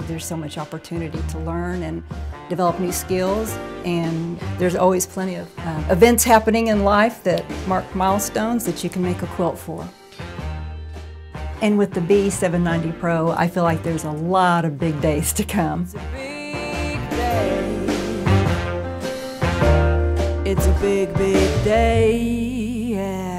There's so much opportunity to learn and develop new skills, and there's always plenty of events happening in life that mark milestones that you can make a quilt for. And with the B790 Pro, I feel like there's a lot of big days to come. It's a big day. It's a big, big day, yeah.